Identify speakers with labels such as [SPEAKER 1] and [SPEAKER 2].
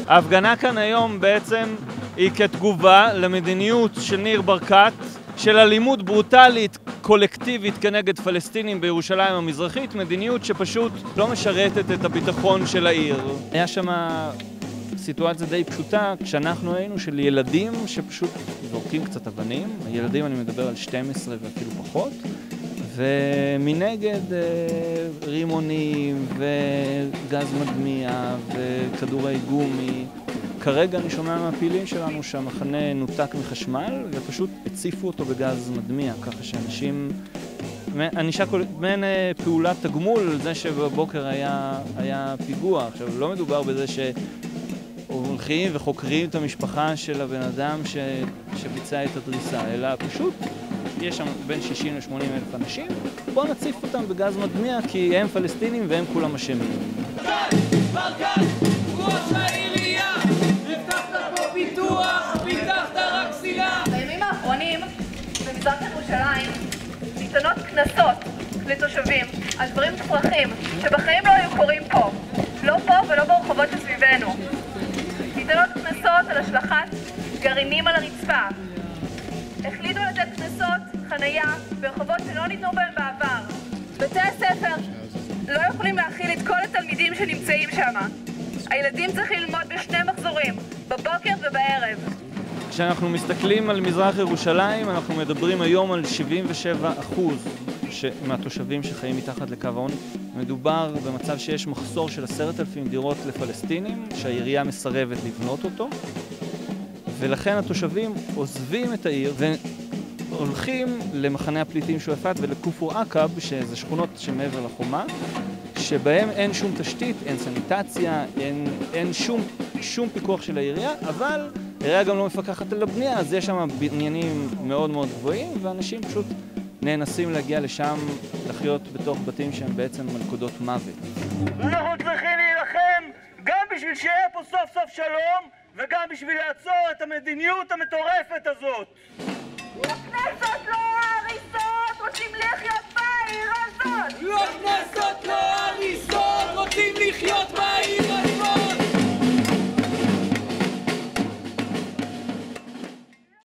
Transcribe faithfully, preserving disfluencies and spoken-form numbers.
[SPEAKER 1] ההפגנה כאן היום בעצם היא כתגובה למדיניות של ניר ברקת, של אלימות ברוטלית קולקטיבית כנגד פלסטינים בירושלים המזרחית, מדיניות שפשוט לא משרתת את הביטחון של העיר. היה שם סיטואציה די פשוטה, כשאנחנו היינו של ילדים שפשוט זורקים קצת אבנים, הילדים אני מדבר על שתים עשרה ואפילו פחות, ומנגד רימונים וגז מדמיע וכדורי גומי. כרגע אני שומע מהפעילים שלנו שהמחנה נותק מחשמל ופשוט הציפו אותו בגז מדמיע, ככה שאנשים... ענישה מעין פעולת תגמול על זה שבבוקר היה, היה פיגוע. עכשיו, לא מדובר בזה שהולכים וחוקרים את המשפחה של הבן אדם ש... שביצע את הדריסה, אלא פשוט יש שם בין שישים לשמונים אלף אנשים, בואו נציף אותם בגז מדמיע כי הם פלסטינים והם כולם אשמים.
[SPEAKER 2] ברקת, ראש העירייה, הבטחת פה פיתוח, פיתחת רק סילה.
[SPEAKER 3] בימים האחרונים במזרח ירושלים ניתנות קנסות לתושבים על דברים מופרכים שבחיים לא היו קורים פה, לא פה ולא ברחובות שסביבנו. ניתנות קנסות על השלכת גרעינים על הרצפה. החליטו לתת קנסות חנייה ברחובות שלא ניתנו בהם בעבר. בתי הספר לא יכולים להכיל את כל התלמידים שנמצאים שם. הילדים צריכים ללמוד בשני מחזורים, בבוקר ובערב.
[SPEAKER 1] כשאנחנו מסתכלים על מזרח ירושלים, אנחנו מדברים היום על שבעים ושבעה אחוז מהתושבים שחיים מתחת לקו העוני. מדובר במצב שיש מחסור של עשרת אלפים דירות לפלסטינים, שהעירייה מסרבת לבנות אותו, ולכן התושבים עוזבים את העיר והולכים למחנה הפליטים שועפאט ולכפר עקב, שזה שכונות שמעבר לחומה, שבהם אין שום תשתית, אין סניטציה, אין, אין שום, שום פיקוח של העירייה, אבל העירייה גם לא מפקחת על הבנייה, אז יש שם בניינים מאוד מאוד גבוהים, ואנשים פשוט נאנסים להגיע לשם, לחיות בתוך בתים שהם בעצם מלכודות מוות.
[SPEAKER 4] ואנחנו צריכים להילחם גם בשביל שיהיה פה סוף סוף שלום, וגם בשביל לעצור את המדיניות המטורפת הזאת.